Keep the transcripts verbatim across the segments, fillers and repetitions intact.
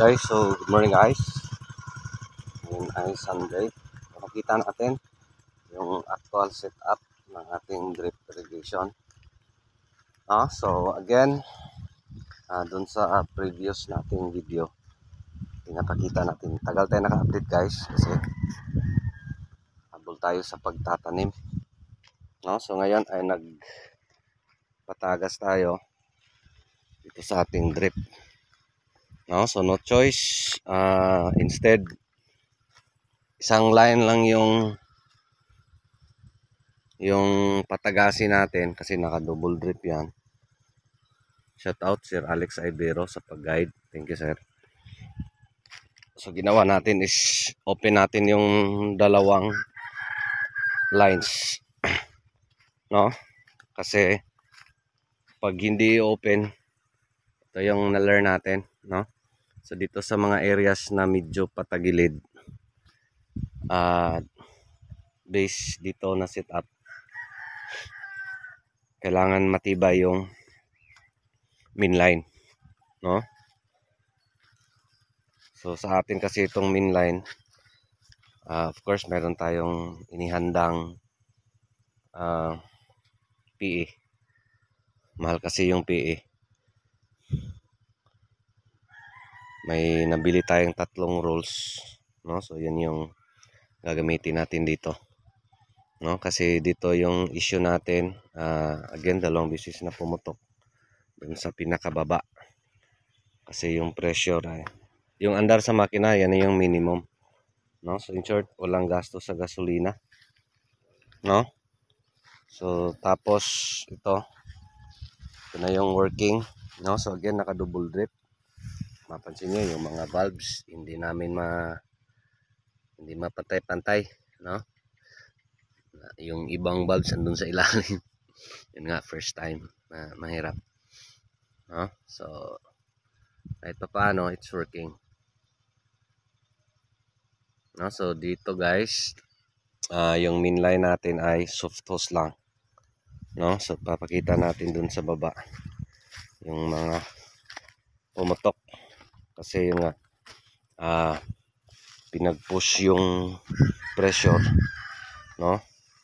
Okay, so good morning guys. Ngayon ay Sunday. Makikita natin yung actual setup ng ating drip irrigation. Ah, so again, uh, dun sa uh, previous nating video, pinapakita natin. Tagal tayo naka-update guys kasi habol tayo sa pagtatanim. No, so ngayon ay nagpatagas tayo dito sa ating drip. No, so no choice. Uh, instead, isang line lang yung yung patagasin natin kasi naka-double drip yan. Shout out Sir Alex Ibero sa pag-guide. Thank you sir. So ginawa natin is open natin yung dalawang lines. No? Kasi pag hindi open, ito yung na-learn natin, no? So dito sa mga areas na medyo patagilid, uh, base dito na setup, kailangan matibay yung main line, no? So sa atin kasi itong main line, uh, of course meron tayong inihandang uh, P E. Mahal kasi yung P E. May nabili tayong tatlong rolls, no? So yan yung gagamitin natin dito, no? Kasi dito yung issue natin, uh, again dalawang beses na pumutok dun sa pinakababa kasi yung pressure ay yung andar sa makina, yan yung minimum, no? So in short, walang gasto sa gasolina, no? So tapos ito ito na yung working, no? So again, naka double drip. Mapansin nyo yung mga valves hindi namin ma hindi mapantay-pantay, no? Yung ibang valves andun sa ilalim. Yun nga, first time na mahirap, no? So kahit pa paano, it's working, no? So dito guys, uh, yung main line natin ay soft hose lang, no? So papakita natin dun sa baba yung mga pumutok kasi yung uh, pinag-push yung pressure, no?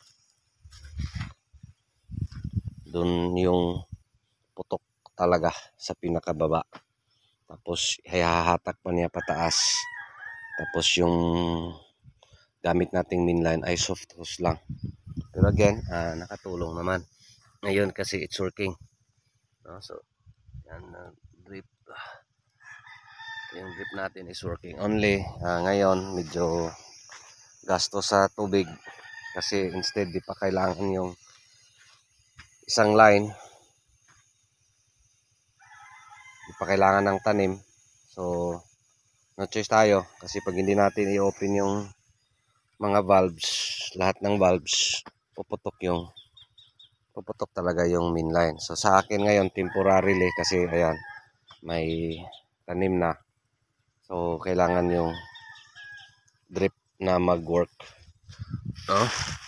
Dun yung putok talaga sa pinakababa, tapos hahatak pa niya pataas, tapos yung gamit nating main line ay soft hose lang, pero again, uh, nakatulong naman ngayon kasi it's working, no? So yan, uh, drip yung drip natin is working only. Uh, ngayon medyo gasto sa tubig kasi instead di pa kailangan yung isang line, di pa kailangan ng tanim, so no choice tayo kasi pag hindi natin i-open yung mga valves, lahat ng valves puputok yung puputok talaga yung main line. So sa akin ngayon temporarily kasi ayan may tanim na, so kailangan yung drip na mag-work, no?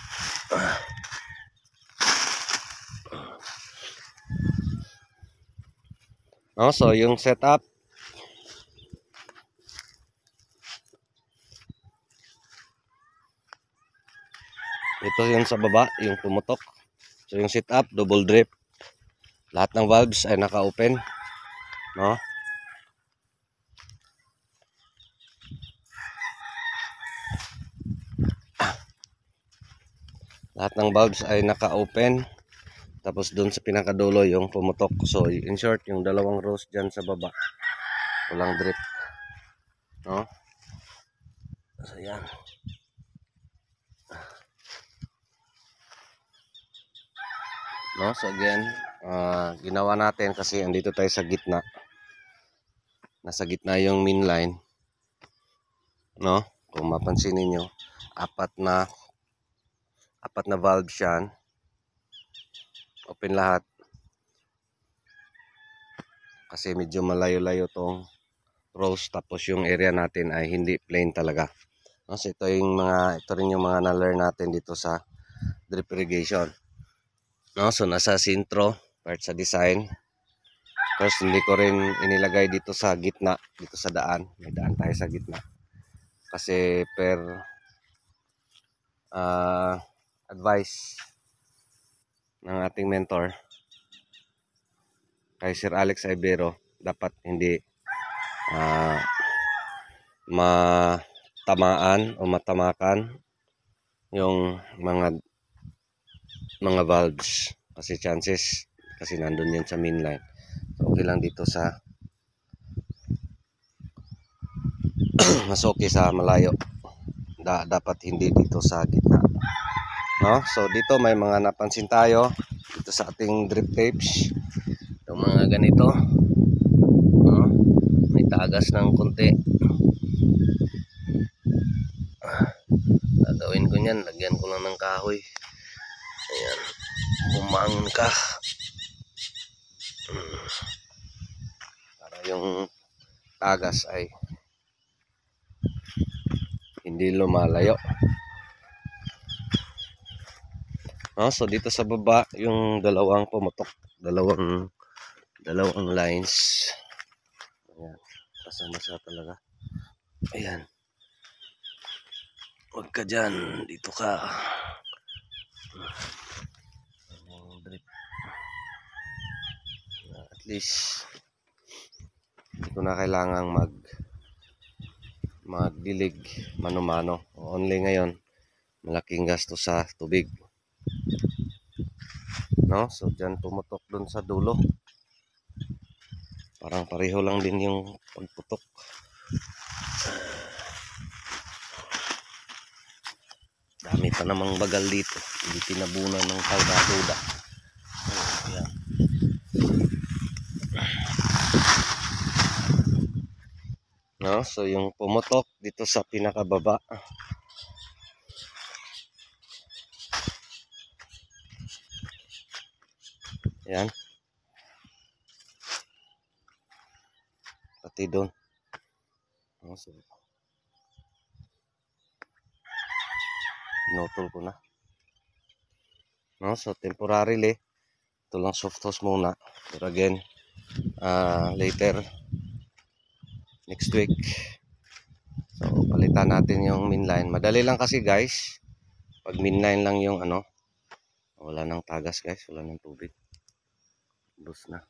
No, so yung setup, ito yun sa baba, yung pumutok. So yung setup, double drip, lahat ng valves ay naka-open, no? Lahat ng valves ay naka-open. Tapos doon sa pinakadulo yung pumutok. So in short, yung dalawang rows dyan sa baba, walang drip, no? So yan. No, so again, uh, ginawa natin kasi andito tayo sa gitna. Nasa gitna yung main line, no? Kung mapansin niyo, apat na apat na valves yan. Open lahat. Kasi medyo malayo-layo tong rows, tapos yung area natin ay hindi plain talaga. No, so ito yung mga ito rin yung mga na-learn natin dito sa drip irrigation. No, so nasa sentro, part sa design, First, hindi ko rin inilagay dito sa gitna, dito sa daan. May daan tayo sa gitna. Kasi per uh, advice ng ating mentor, kay Sir Alex Ibero, dapat hindi uh, matamaan o matamakan yung mga mga valves. Kasi chances, kasi nandun yan sa mainline. So, okay lang dito sa mas okay sa malayo. Da, dapat hindi dito sa gitna. No? So dito may mga napansin tayo dito sa ating drip tapes. Yung mga ganito. No? May tagas ng konti. Gagawin ko niyan, lagyan ko lang ng kahoy. Ayan. Bumangon ka. Para yung tagas ay hindi lumalayo. No, so dito sa baba yung dalawang pumutok, dalawang dalawang lines. Ayan, basa-basa talaga. Ayan. Huwag ka dyan, dito ka. At least hindi ko na kailangang mag magdilig mano-mano. Only ngayon malaking gasto sa tubig. No? So dyan pumutok dun sa dulo. Parang pareho lang din yung pagputok. Dami pa namang bagal dito. Hindi tinabunan ng kalda-duda. Ayan. No? So yung pumutok dito sa pinakababa. Ayan. Pati doon. No? So pinutol ko na. No? So temporarily ito lang soft hose muna. Pero again, uh, later next week, so palitan natin yung mainline. Madali lang kasi guys, pag mainline lang yung ano, wala nang tagas guys, wala nang tubig, bus na,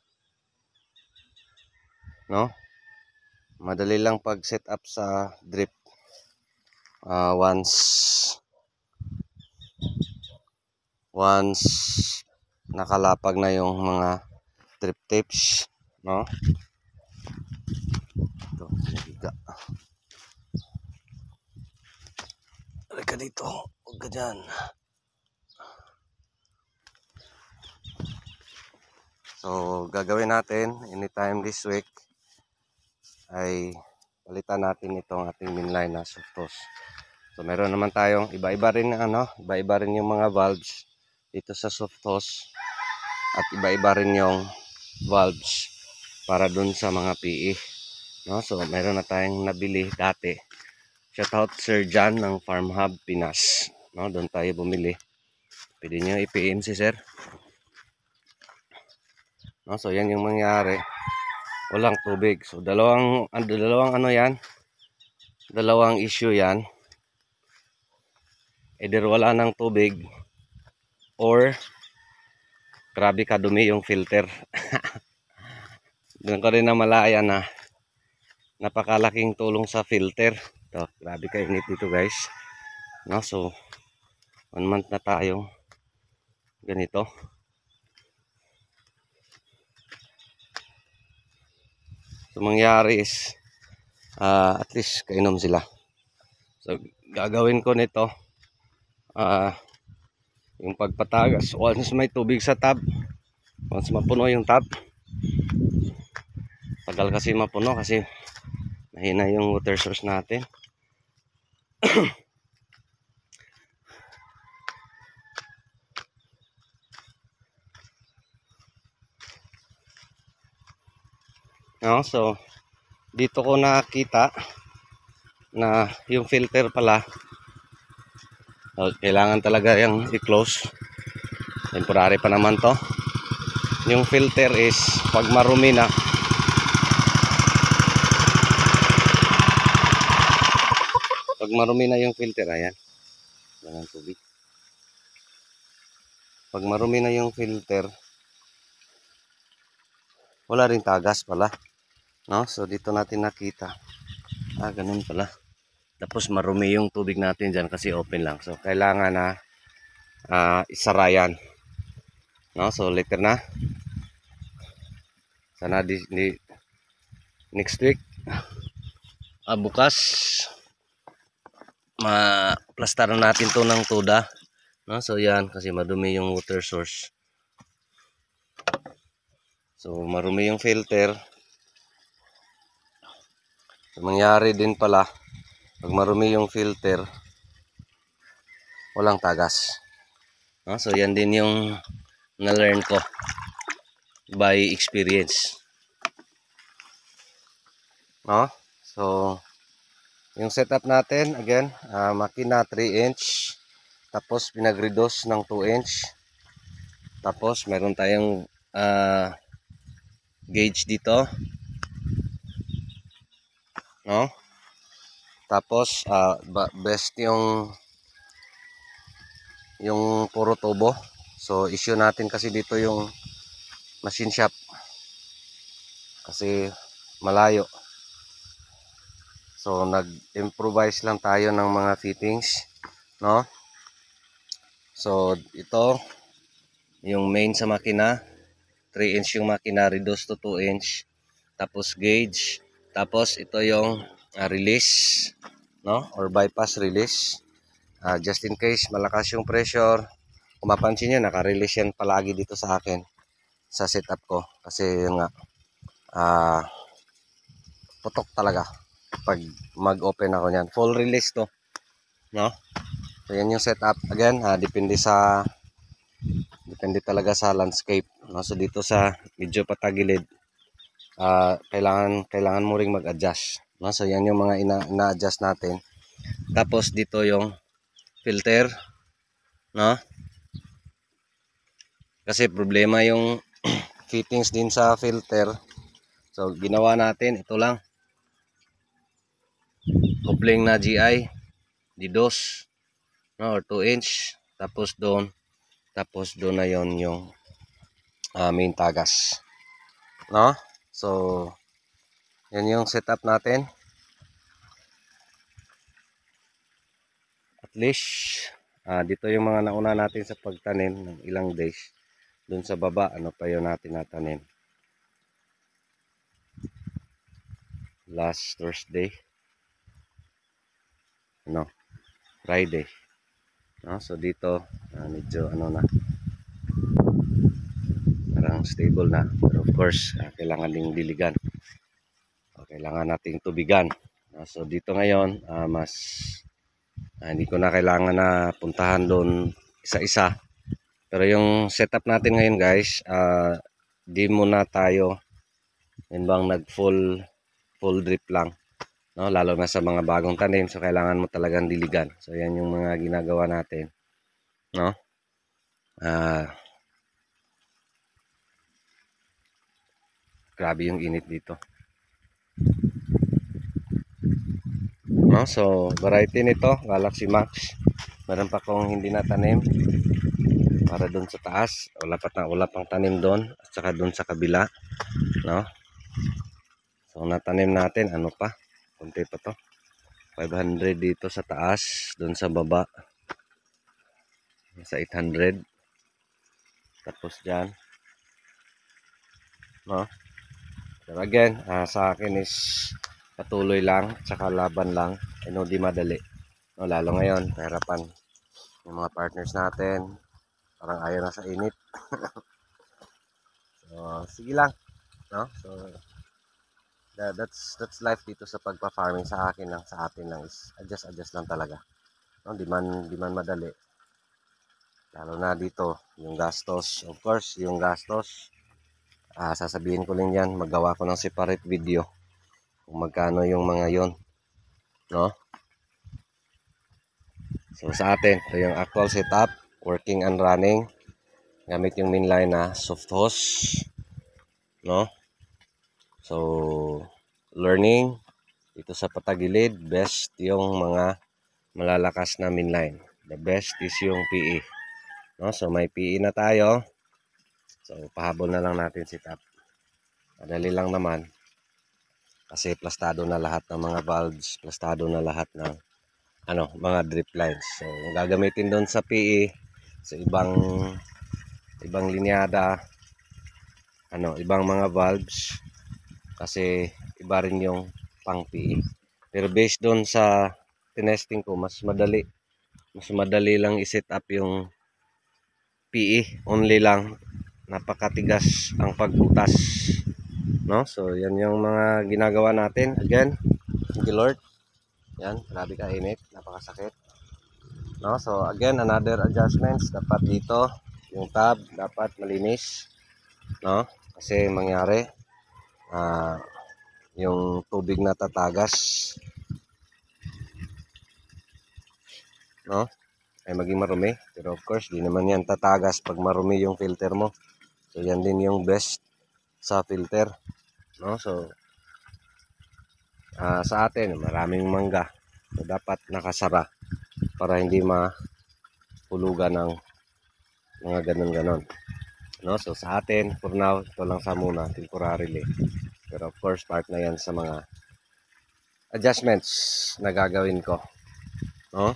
no? Madali lang pag set up sa drip. uh, once once nakalapag na yung mga drip tapes, no? Ito, nagiga. Halika dito, huwag ka dyan. So gagawin natin anytime this week ay palitan natin itong ating mainline na soft hose. So meron naman tayong iba-iba rin ano, iba-iba rin yung mga valves dito sa soft hose at iba-iba rin yung valves para dun sa mga P E, no? So meron na tayong nabili dati. Shout out Sir John ng Farm Hub Pinas, no? Doon tayo bumili. Pwede niyo i-P M si Sir. No, so yan yung mangyari. Walang tubig. So dalawang ano, dalawang ano yan? Dalawang issue yan. Either wala ng tubig or grabe kadumi yung filter. Doon ko rin na malaya na napakalaking tulong sa filter. Ito, grabe kainit dito guys. No, so one month na tayo ganito. So mangyari is uh, at least kainom sila. So gagawin ko nito uh, yung pagpatagas. Once may tubig sa tub, once mapuno yung tub, tagal kasi mapuno kasi mahina yung water source natin. No, so dito ko nakita na yung filter pala, so, kailangan talaga yung i-close. Temporary pa naman to. yung filter is pag marumi na, pag marumi na yung filter, ayan, walang tubig. Pag marumi na yung filter, wala rin tagas pala, no? So dito natin nakita, ah ganun pala. Tapos marumi yung tubig natin dyan kasi open lang, so kailangan na uh, isara yan, no? So later na, sana di, di next week, ah, bukas ma-plastaran natin to ng tuda, no? So yan, kasi madumi yung water source. So marumi yung filter. So mangyari din pala, pag marumi yung filter, walang tagas, no? So yan din yung na-learn ko by experience, no? So yung setup natin, again, uh, makina three inch, tapos pinag-reduce ng two inch, tapos meron tayong uh, gauge dito, no? Tapos uh, best yung yung puro tubo. So issue natin kasi dito yung machine shop kasi malayo, so nag-improvise lang tayo ng mga fittings, no? So ito yung main sa makina, three inch yung makina, reduce to two inch, tapos gauge, tapos ito yung uh, release, no, or bypass release, uh, just in case malakas yung pressure. Kung mapansin nyo, naka-release yan palagi dito sa akin sa setup ko kasi nga uh, putok talaga pag mag-open ako niyan. Full release to, no? So yan yung setup. Again, uh, depende sa depende talaga sa landscape, no? So dito sa medyo patagilid, uh, kailangan kailangan mo ring mag-adjust, no? So yan yung mga ina-adjust natin. Tapos dito yung filter, no? Kasi problema yung fittings din sa filter. So ginawa natin ito lang, coupling na G I D dos, no, or two inch, tapos doon, tapos doon na yon yung uh, main tagas, no? So yan yung setup natin. At least uh, dito yung mga nauna natin sa pagtanim ng ilang days. Doon sa baba, ano pa yun natin natanim last Thursday, ano, Friday, no? So dito uh, medyo ano na, parang stable na, pero of course uh, kailangan ding diligan, o kailangan nating tubigan, no? So dito ngayon uh, mas uh, hindi ko na kailangan na puntahan doon isa-isa, pero yung setup natin ngayon guys, uh, di muna tayo yun bang nag full full drip lang, no? Lalo na sa mga bagong tanim, so kailangan mo talagang diligan. So yan yung mga ginagawa natin, no? Ah, grabe yung init dito, no? So variety nito Galaxy Max, meron pa kong hindi natanim para doon sa taas, wala pa ta wala pang tanim doon, at saka doon sa kabila, no? So natanim natin, ano pa, konti pa to, five hundred dito sa taas, doon sa baba sa eight hundred, tapos dyan, no? Pero again, uh, sa akin is patuloy lang, tsaka laban lang, I know di madali, no? Lalo ngayon, kahirapan yung mga partners natin, parang ayaw na sa init. So sige lang, no? So that, that's that's life dito sa pagpa-farming. Sa akin lang, sa atin lang is adjust adjust lang talaga, no? Di man di man madali, lalo na dito yung gastos, of course yung gastos, ah, sasabihin ko lang yan, magawa ko ng separate video kung magkano yung mga yon, no? So sa atin, ito yung actual setup, working and running. gamit yung mainline na soft hose, no? So, learning dito sa patagilid, best yung mga malalakas na mainline. The best is yung P E. No? So, may P E na tayo. So, pahabol na lang natin si tap. Madali lang naman. Kasi plastado na lahat ng mga valves, plastado na lahat ng ano, mga drip lines. So, gagamitin doon sa P E, sa ibang ibang linyada, ano, ibang mga valves kasi iba rin yung pang P E. Pero based doon sa tinesting ko, mas madali mas madali lang i-set up yung P E. Only lang napakatigas ang pagbutas, no? So yan yung mga ginagawa natin. Again, thank you Lord. Yan, grabe ka init, napakasakit, no? So again, another adjustments dapat dito, yung tab dapat malinis, no? Kasi mangyari uh, yung tubig na tatagas, no, ay maging marumi. Pero of course, di naman yan tatagas pag marumi yung filter mo. So yan din yung best sa filter, no? So uh, sa atin maraming mangga, so dapat nakasara para hindi mahulugan ng mga ganon-ganon, no? So sa atin for now, ito lang sa muna, temporarily. Pero of course, part na yan sa mga adjustments na gagawin ko, no?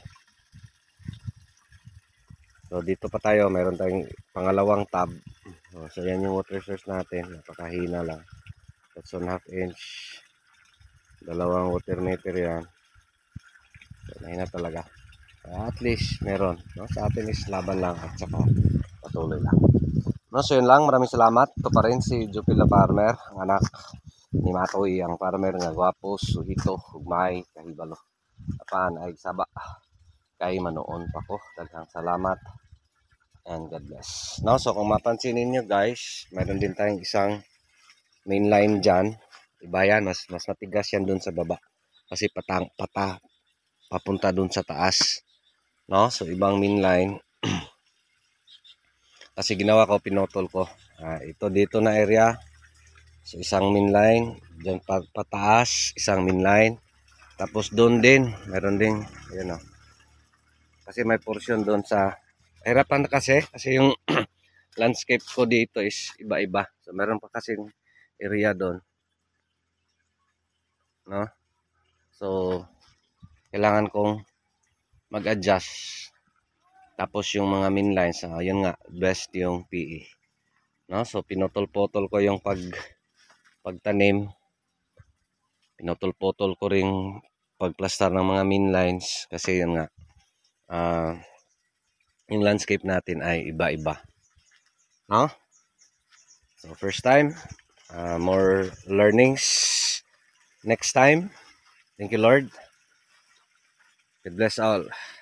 So dito pa tayo, mayroon tayong pangalawang tab. So yan yung water source natin, napakahina lang. That's one half inch. Dalawang water meter yan. So mahina talaga. Uh, at least meron, no? Sa atin is laban lang at saka patuloy lang. No, so yun lang, maraming salamat. Ito pa rin si Jupila Farmer, ang anak ni Matoy, ang farmer nga gwapos, suhito, hugmay, kahibalo. Apan ay saba kay manoon pa ko. Daghang salamat and God bless. No, so kung mapansin niyo guys, mayroon din tayong isang mainline dyan. Iba yan, mas, mas matigas yan dun sa baba. Kasi patang, pata, papunta dun sa taas. No, so ibang mainline. Kasi ginawa ko, pinotol ko. Ah, ito dito na area. So isang mainline, dyan pataas, isang mainline. Tapos doon din, meron din, ayan o. Kasi may portion doon sa, hirapan na kasi, kasi yung landscape ko dito is iba-iba. So meron pa kasing area doon, no? So kailangan kong mag-adjust. Tapos yung mga mainlines, uh, yun nga, best yung P E, no? So pinotol-potol ko yung pag pagtanim. Pinotol-potol ko ring pagplastar ng mga mainlines kasi yun nga, uh, yung landscape natin ay iba-iba, no? So first time, uh, more learnings next time. Thank you Lord. God bless all.